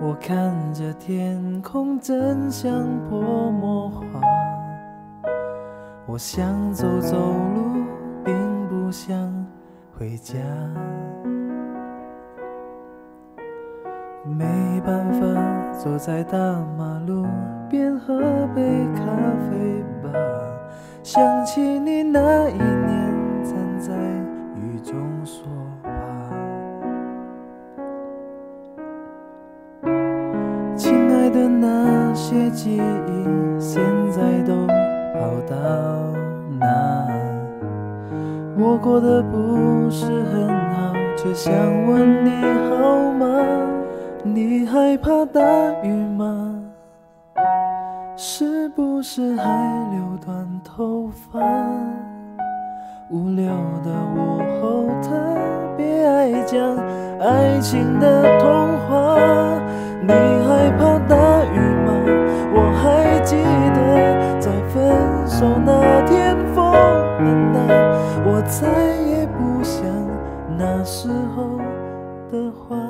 我看着天空，真像泼墨画。我想走走路，并不想回家。没办法坐在大马路边喝杯咖啡吧，想起你那一年站在雨中说话。亲爱的，那些记忆现在都跑到哪？我过得不是很好，却想问你好吗？你害怕大雨吗？是不是还留短头发？无聊的午后特别爱讲爱情的童话。你害怕大雨吗？我还记得在分手那天风很大，我再也不想那时候的话。